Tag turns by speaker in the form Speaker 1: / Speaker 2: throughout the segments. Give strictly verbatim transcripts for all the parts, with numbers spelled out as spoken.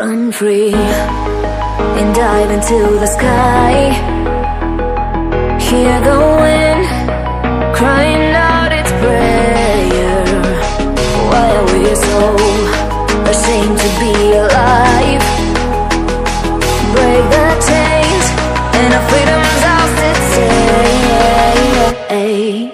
Speaker 1: Run free and dive into the sky. Hear the wind crying out its prayer. Why are we so ashamed to be alive? Break the chains and our freedom's ours to take.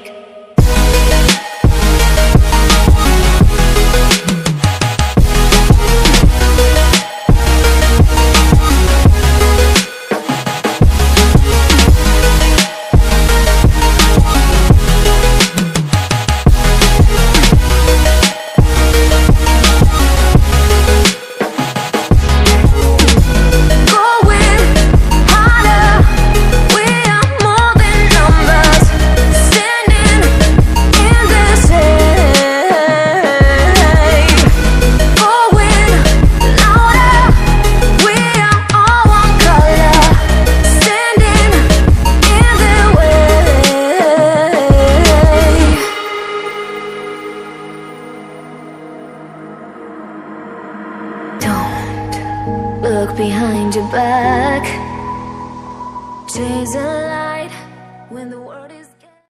Speaker 1: Look behind your back. Chase a light.